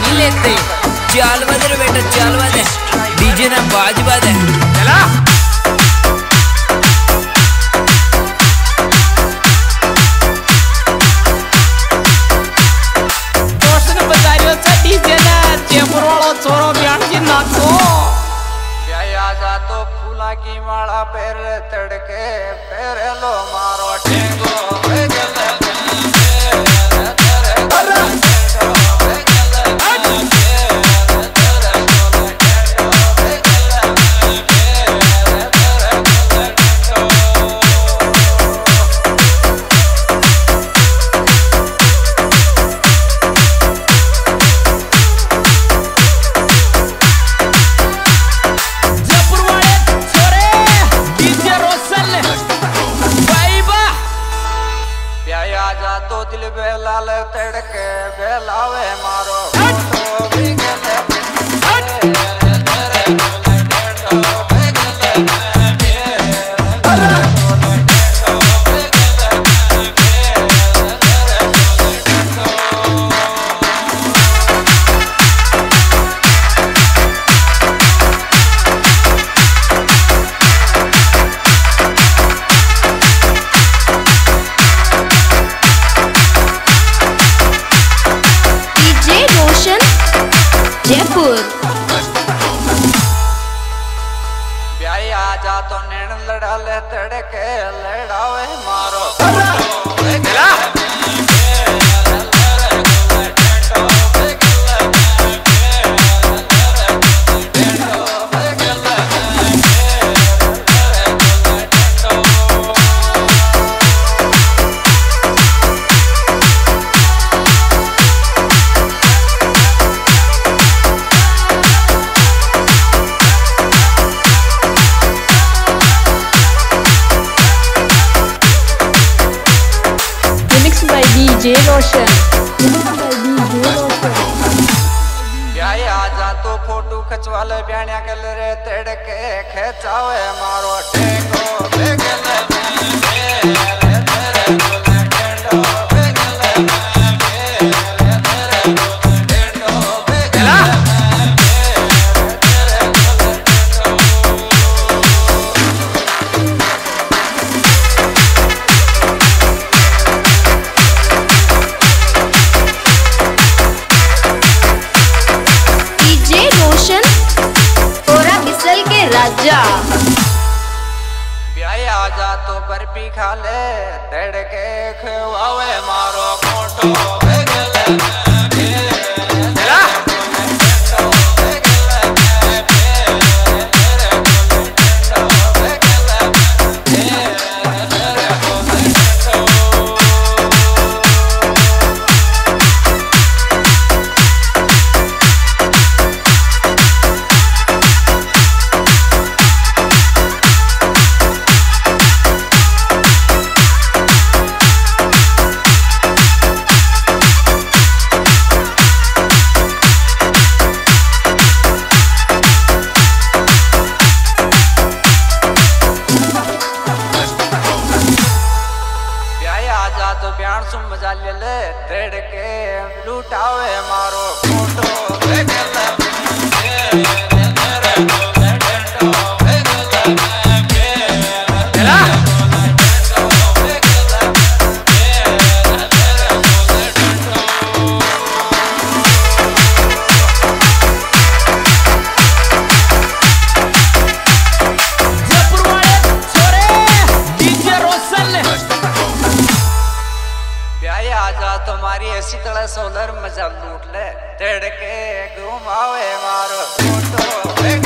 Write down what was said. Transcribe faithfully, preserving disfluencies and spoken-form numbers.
नहीं लेते। चाल बदे रे बेटा चाल बदे, डीजे ना बाज बदे चला। दोस्त ने बताया था डीजे ना चेपुर वाला छोरो ब्याह जी नाचो। ब्याह जा तो फूला की माला पैर तड़के पैर लो मारो ठेंगो तो दिल बेलाल तड़के बेलावे मारो जयपुर ब्याई आजा तो नैन लड़ा ले तड़के लड़ावे मारो डीजे रोशन ब्याई आजा तो फोटो खचवा ले ब्याणिया कल रे तड़के खेचावे मारो टेको राजा ब्याई आजा तो बर्फी खा ले तड़के खवावे मारो फोटो तो ब्याण सुन मजा ले ले तड़के लूटावे मारो फोटो तुम्हारी ऐसी तरह सोलर मजा लूट ले तड़के घुमावे मारो फोटो